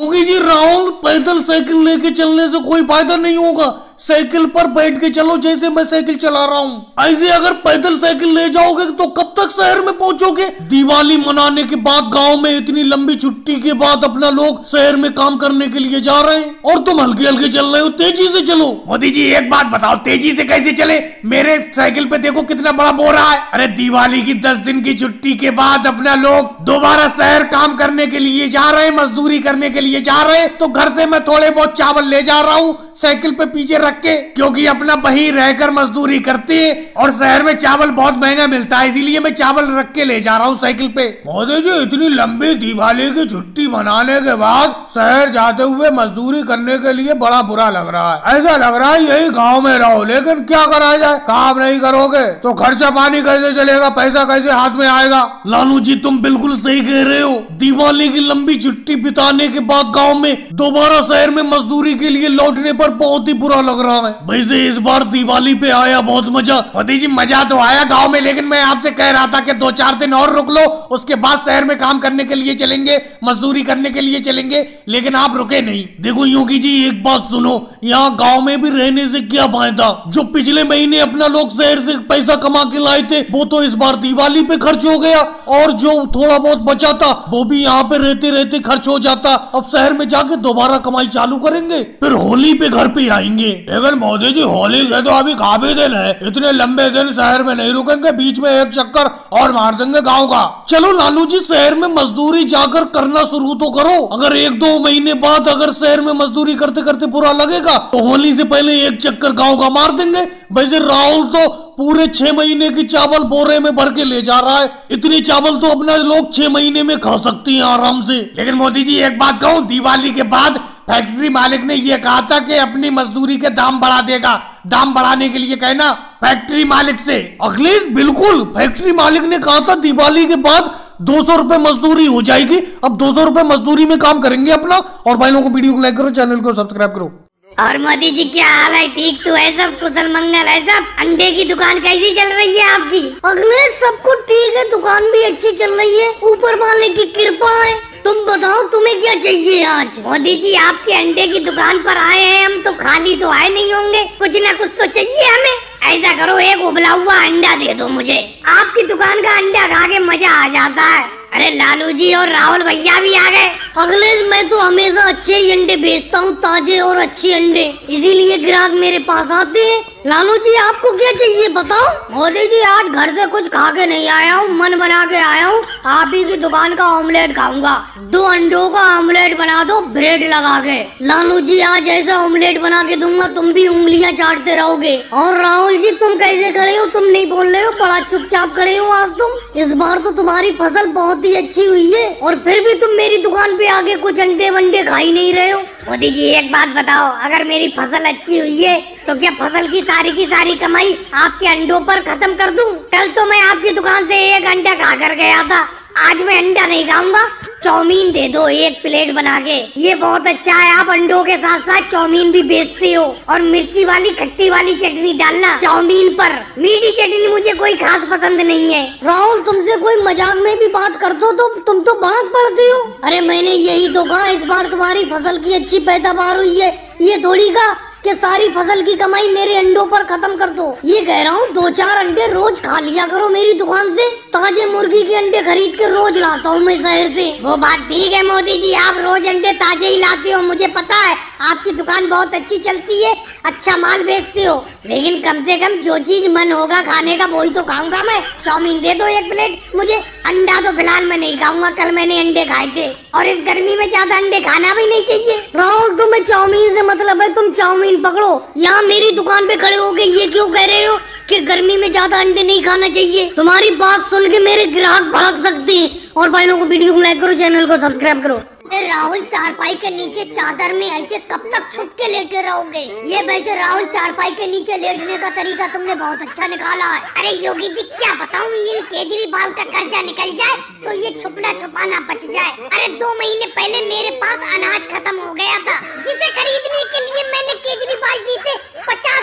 योगी जी राहुल, पैदल साइकिल लेके चलने से कोई फायदा नहीं होगा। साइकिल पर बैठ के चलो, जैसे मैं साइकिल चला रहा हूँ ऐसे अगर पैदल साइकिल ले जाओगे तो कब तक शहर में पहुँचोगे? दिवाली मनाने के बाद गांव में इतनी लंबी छुट्टी के बाद अपना लोग शहर में काम करने के लिए जा रहे हैं और तुम हल्के हल्के चल रहे हो। तेजी से चलो। मोदी जी एक बात बताओ, तेजी से कैसे चले? मेरे साइकिल पे देखो कितना बड़ा बोरा है। अरे दिवाली की 10 दिन की छुट्टी के बाद अपना लोग दोबारा शहर काम करने के लिए जा रहे हैं, मजदूरी करने के लिए जा रहे हैं। तो घर से मैं थोड़े बहुत चावल ले जा रहा हूँ साइकिल पे पीछे रख के, क्योंकि अपना वही रहकर मजदूरी करते हैं और शहर में चावल बहुत महंगा मिलता है, इसीलिए मैं चावल रख के ले जा रहा हूँ साइकिल पे। मोदी जी इतनी लंबी दिवाली की छुट्टी मनाने के बाद शहर जाते हुए मजदूरी करने के लिए बड़ा बुरा लग रहा है। ऐसा लग रहा है यही गाँव में रहो, लेकिन क्या करा जाए, काम नहीं करोगे तो खर्चा पानी कैसे चलेगा, पैसा कैसे हाथ में आएगा? लालू जी तुम बिल्कुल सही कह रहे हो। दिवाली की लंबी छुट्टी बिताने के बाद गाँव में दोबारा शहर में मजदूरी के लिए लौटने पर बहुत ही बुरा लग रहा है। वैसे इस बार दिवाली पे आया बहुत मजा। मोदी जी मजा तो आया गांव में, लेकिन मैं आपसे कह रहा था कि 2-4 दिन और रुक लो, उसके बाद शहर में काम करने के लिए चलेंगे, मजदूरी करने के लिए चलेंगे, लेकिन आप रुके नहीं। देखो योगी जी एक बात सुनो, यहाँ गांव में भी रहने से क्या फायदा? जो पिछले महीने अपना लोग शहर से पैसा कमा के लाए थे वो तो इस बार दिवाली पे खर्च हो गया, और जो थोड़ा बहुत बचा था वो भी यहाँ पे रहते रहते खर्च हो जाता। अब शहर में जाके दोबारा कमाई चालू करेंगे, फिर होली पे घर पे आएंगे। लेकिन मोदी जी होली के तो अभी काफी दिन है, इतने लंबे दिन शहर में नहीं रुकेंगे, बीच में एक चक्कर और मार देंगे गाँव का। चलो लालू जी शहर में मजदूरी जाकर करना शुरू तो करो। अगर 1-2 महीने बाद अगर शहर में मजदूरी करते करते बुरा लगेगा तो होली से पहले एक चक्कर गाँव का मार देंगे। वैसे राहुल तो पूरे 6 महीने की चावल बोरे में भर के ले जा रहा है। इतनी चावल तो अपना लोग 6 महीने में खा सकती हैं आराम से। लेकिन मोदी जी एक बात कहूँ, दिवाली के बाद फैक्ट्री मालिक ने ये कहा था कि अपनी मजदूरी के दाम बढ़ा देगा। दाम बढ़ाने के लिए कहना फैक्ट्री मालिक से। अखिलेश बिल्कुल, फैक्ट्री मालिक ने कहा था दिवाली के बाद 200 रुपए मजदूरी हो जाएगी। अब 200 रुपए मजदूरी में काम करेंगे अपना। और भाई लोगों को वीडियो को लाइक करो, चैनल को सब्सक्राइब करो। और मोदी जी क्या हाल है? ठीक तो है सब? कुशल मंगल है सब? अंडे की दुकान कैसी चल रही है आपकी? अखिलेश सब कुछ ठीक है, दुकान भी अच्छी चल रही है, ऊपर वाले की कृपा है। तुम बताओ तुम्हें क्या चाहिए आज? मोदी जी आपके अंडे की दुकान पर आए हैं हम, तो खाली तो आए नहीं होंगे, कुछ ना कुछ तो चाहिए हमें। ऐसा करो एक उबला हुआ अंडा दे दो मुझे। आपकी दुकान का अंडा खा के मजा आ जाता है। अरे लालू जी और राहुल भैया भी आ गए। अखिलेश मैं तो हमेशा अच्छे ही अंडे बेचता हूँ, ताजे और अच्छे अंडे, इसीलिए ग्राहक मेरे पास आते हैं। लालू जी आपको क्या चाहिए बताओ? मोदी जी आज घर से कुछ खा के नहीं आया हूँ, मन बना के आया हूँ। आप ही की दुकान का ऑमलेट खाऊंगा। 2 अंडों का ऑमलेट बना दो ब्रेड लगा के। लालू जी आज ऐसा ऑमलेट बना के दूंगा तुम भी उंगलियां चाटते रहोगे। और राहुल जी तुम कैसे खड़े हो? तुम नहीं बोल रहे हो, बड़ा चुपचाप खड़े हो आज तुम। इस बार तो तुम्हारी फसल बहुत ही अच्छी हुई है और फिर भी तुम मेरी दुकान पे आके कुछ अंडे वंडे खा ही नहीं रहे हो। मोदी जी एक बात बताओ, अगर मेरी फसल अच्छी हुई है तो क्या फसल की सारी कमाई आपके अंडों पर खत्म कर दूं? कल तो मैं आपकी दुकान से 1 अंडा खा कर गया था, आज मैं अंडा नहीं खाऊंगा। चाउमीन दे दो 1 प्लेट बना के। ये बहुत अच्छा है, आप अंडों के साथ साथ चाउमीन भी बेचते हो। और मिर्ची वाली खट्टी वाली चटनी डालना चाउमीन पर। मीठी चटनी मुझे कोई खास पसंद नहीं है। राहुल तुमसे कोई मजाक में भी बात कर दो तो तुम तो भाग पड़ते हो। अरे मैंने यही तो कहा इस बार तुम्हारी फसल की अच्छी पैदावार हुई है, ये थोड़ी कहा कि सारी फसल की कमाई मेरे अंडों पर खत्म कर दो। ये कह रहा हूँ 2-4 अंडे रोज खा लिया करो मेरी दुकान से। ताजे मुर्गी के अंडे खरीद के रोज लाता हूँ मैं शहर से। वो बात ठीक है मोदी जी, आप रोज अंडे ताजे ही लाते हो, मुझे पता है। आपकी दुकान बहुत अच्छी चलती है, अच्छा माल बेचते हो, लेकिन कम से कम जो चीज मन होगा खाने का वही तो खाऊंगा मैं। चाउमीन दे दो 1 प्लेट मुझे। अंडा तो फिलहाल मैं नहीं खाऊंगा, कल मैंने अंडे खाए थे और इस गर्मी में ज्यादा अंडे खाना भी नहीं चाहिए। राहुल तुम्हें चाउमीन से मतलब है, तुम चाउमीन पकड़ो। यहाँ मेरी दुकान पे खड़े हो गए ये क्यों कह रहे हो कि गर्मी में ज्यादा अंडे नहीं खाना चाहिए? तुम्हारी बात सुन के मेरे ग्राहक भड़क सकते हैं। और भाई लोगों को वीडियो को लाइक करो, चैनल को सब्सक्राइब करो। राहुल चारपाई के नीचे चादर में ऐसे कब तक छुप के लेटे रहोगे? ये वैसे राहुल चारपाई के नीचे लेटने का तरीका तुमने बहुत अच्छा निकाला है। अरे योगी जी क्या बताऊं, इन केजरीवाल का कर्जा निकल जाए तो ये छुपना छुपाना बच जाए। अरे 2 महीने पहले मेरे पास अनाज खत्म हो गया था, जिसे खरीदने के लिए मैंने केजरीवाल जी से 50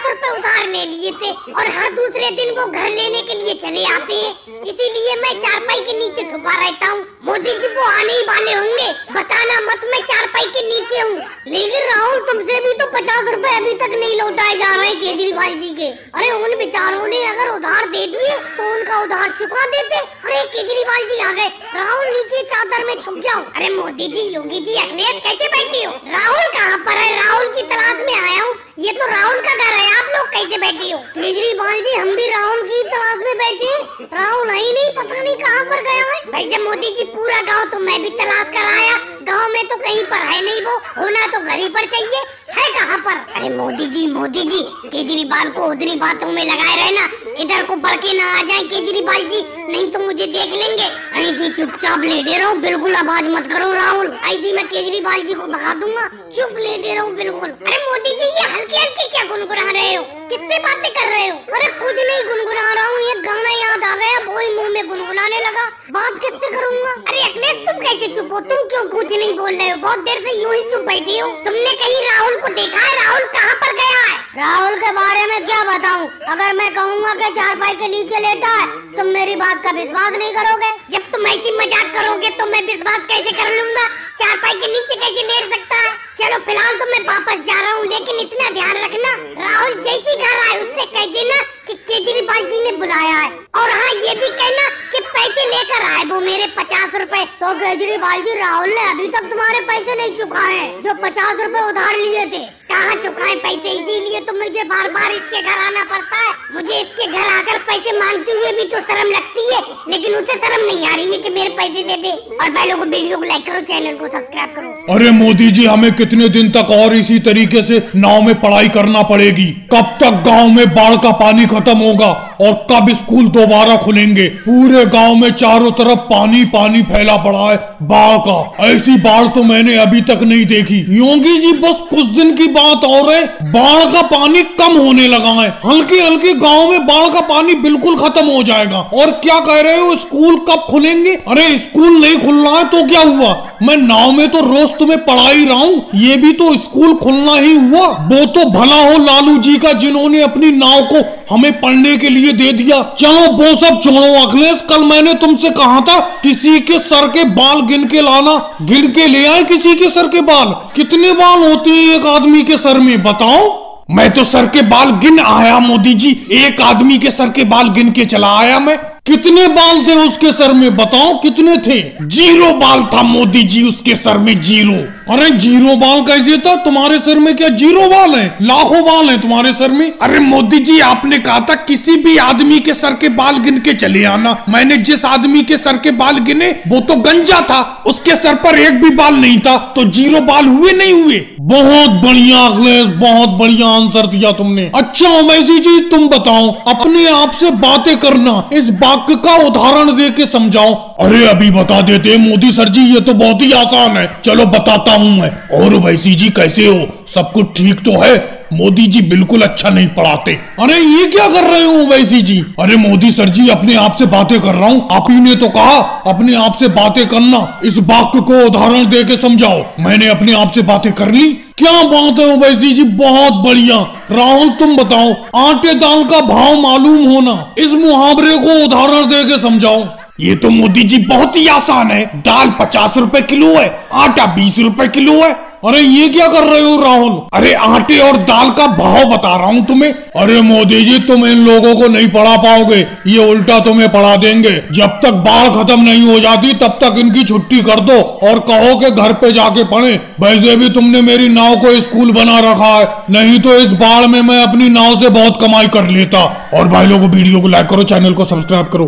रुपए उधार ले लिए थे और हर दूसरे दिन वो घर लेने के लिए चले आते हैं, इसीलिए मैं चारपाई के नीचे छुपा रहता हूँ। मोदी जी वो आने ही वाले होंगे, बताना मत मैं चारपाई के नीचे हूँ। लेकिन राहुल तुमसे भी तो 50 रुपए अभी तक नहीं लौटाए जा रहे केजरीवाल जी के। अरे उन बेचारों ने अगर उधार दे दिए तो उनका उधार चुका देते। अरे केजरीवाल जी आ गए, राहुल नीचे चादर में छुप जाओ। अरे मोदी जी, योगी जी, अखिलेश कैसे बैठे हो? राहुल कहाँ पर है? राहुल की तलाश में आया हूँ। ये तो राहुल का घर है, आप लोग कैसे बैठे हो? केजरीवाल जी हम भी राहुल की तलाश में बैठे हैं, राहुल है ही नहीं, पता नहीं कहाँ पर गया है। वैसे मोदी जी पूरा गांव तो मैं भी तलाश कर आया, गांव में तो कहीं पर है नहीं, वो होना तो घर ही पर चाहिए, है कहाँ पर? अरे मोदी जी केजरीवाल को उधरी बातों में लगाए रहना, इधर को बढ़ के ना आ जाए केजरीवाल जी, नहीं तो मुझे देख लेंगे। ऐसी चुपचाप लेटे रहो, बिल्कुल आवाज मत करो राहुल, ऐसी मैं केजरीवाल जी को भगा दूंगा। चुप लेटे रहो बिल्कुल। अरे मोदी जी ये हल्के हल्के क्या गुनगुना रहे हो? किससे बातें कर रहे हो? अरे कुछ नहीं गुनगुना रहा हूँ, ये गाना याद आ गया, वो ही मुँह में गुनगुनाने लगा। बात किससे करूँगा? अरे अखिलेश तुम कैसे चुप हो? तुम क्यों कुछ नहीं बोल रहे हो? बहुत देर से यूं ही चुप बैठी हो। तुमने कहीं राहुल को देखा है? राहुल कहाँ पर गया है? राहुल के बारे में क्या बताऊं? अगर मैं कहूँगा कि चारपाई के नीचे लेटा है, तुम मेरी बात का विश्वास नहीं करोगे। जब तुम ऐसी मजाक करोगे तो मैं विश्वास कैसे कर लूंगा? चारपाई के नीचे कैसे लेट सकता है? चलो फिलहाल तो मैं वापस जा रहा हूँ, लेकिन इतना ध्यान रखना, राहुल जैसे घर आए उससे कह देना कि केजरीवाल जी ने बुलाया है। और हाँ ये भी कहना कि पैसे लेकर आए वो मेरे 50 रुपए। तो केजरीवाल जी राहुल ने अभी तक तुम्हारे पैसे नहीं चुकाए, जो 50 रुपए उधार लिए थे। कहाँ चुकाए पैसे? इसीलिए तो मुझे बार बार इसके घर आना पड़ता है। मुझे इसके घर आकर पैसे मांगते हुए भी तो शर्म लगती है, लेकिन उसे शर्म नहीं आ रही है कि मेरे पैसे दे दे। और भाई लोगों वीडियो को लाइक करो, चैनल को सब्सक्राइब करो। अरे मोदी जी हमें कितने दिन तक और इसी तरीके से नाव में पढ़ाई करना पड़ेगी? कब तक गांव में बाढ़ का पानी खत्म होगा और कब स्कूल दोबारा खुलेंगे? पूरे गांव में चारों तरफ पानी पानी फैला पड़ा है बाढ़ का। ऐसी बाढ़ तो मैंने अभी तक नहीं देखी। योगी जी बस कुछ दिन की बात और है, बाढ़ का पानी कम होने लगा है, हल्की हल्की गांव में बाढ़ का पानी बिल्कुल खत्म हो जाएगा। और क्या कह रहे हो स्कूल कब खुलेंगे? अरे स्कूल नहीं खुल रहा है तो क्या हुआ? मैं नाव में तो रोज तुम्हें पढ़ा ही रहा हूँ, ये भी तो स्कूल खुलना ही हुआ। वो तो भला हो लालू जी का जिन्होंने अपनी नाव को हमें पढ़ने के लिए दे दिया। चलो वो सब छोड़ो अखिलेश, कल मैंने तुमसे कहा था किसी के सर के बाल गिन के लाना, गिन के ले आए किसी के सर के बाल। कितने बाल होते हैं एक आदमी के सर में बताओ? मैं तो सर के बाल गिन आया मोदी जी, एक आदमी के सर के बाल गिन के चला आया मैं। कितने बाल थे उसके सर में बताओ? कितने थे? 0 बाल था मोदी जी उसके सर में, 0। अरे 0 बाल कैसे था? तुम्हारे सर में क्या 0 बाल है? लाखों बाल हैं तुम्हारे सर में। अरे मोदी जी आपने कहा था किसी भी आदमी के सर के बाल गिन के चले आना। मैंने जिस आदमी के सर के बाल गिने वो तो गंजा था, उसके सर पर एक भी बाल नहीं था, तो 0 बाल हुए नहीं हुए? बहुत बढ़िया अखिलेश, बहुत बढ़िया आंसर दिया तुमने। अच्छा ओवैसी जी तुम बताओ, अपने आप से बातें करना, इस वाक्य का उदाहरण दे के समझाओ। अरे अभी बता देते मोदी सर जी, ये तो बहुत ही आसान है, चलो बताता हूँ मैं। और ओवैसी जी कैसे हो? सब कुछ ठीक तो है? मोदी जी बिल्कुल अच्छा नहीं पढ़ाते। अरे ये क्या कर रहे हो ओवैसी जी? अरे मोदी सर जी अपने आप से बातें कर रहा हूँ, आप ही ने तो कहा अपने आप से बातें करना, इस वाक्य को उदाहरण दे के समझाओ। मैंने अपने आप से बातें कर ली। क्या बात है ओवैसी जी, बहुत बढ़िया। राहुल तुम बताओ, आटे दाल का भाव मालूम होना, इस मुहावरे को उदाहरण दे के समझाओ। ये तो मोदी जी बहुत ही आसान है, दाल 50 रुपए किलो है, आटा 20 रुपए किलो है। अरे ये क्या कर रहे हो राहुल? अरे आटे और दाल का भाव बता रहा हूँ तुम्हें। अरे मोदी जी तुम इन लोगों को नहीं पढ़ा पाओगे, ये उल्टा तुम्हें पढ़ा देंगे। जब तक बाढ़ खत्म नहीं हो जाती तब तक इनकी छुट्टी कर दो और कहो कि घर पे जाके पढ़े। वैसे भी तुमने मेरी नाव को स्कूल बना रखा है, नहीं तो इस बाढ़ में मैं अपनी नाव से बहुत कमाई कर लेता। और भाई लोगों वीडियो को लाइक करो, चैनल को सब्सक्राइब करो।